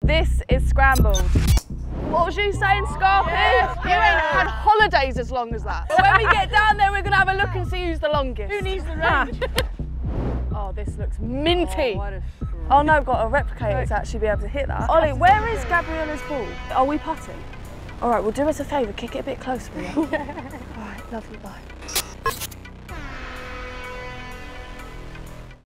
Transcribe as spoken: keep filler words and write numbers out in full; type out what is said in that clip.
This is Scrambled. What was you saying, Skarpy? Yeah. You ain't had holidays as long as that. But when we get down there, we're going to have a look and see who's the longest. Who needs the range? Oh, this looks minty. Oh, what a Oh no, I've got a replicator to actually be able to hit that. Ollie, where is Gabriella's ball? Are we putting? All right, well do us a favour, kick it a bit closer, will you? All right, love you, bye.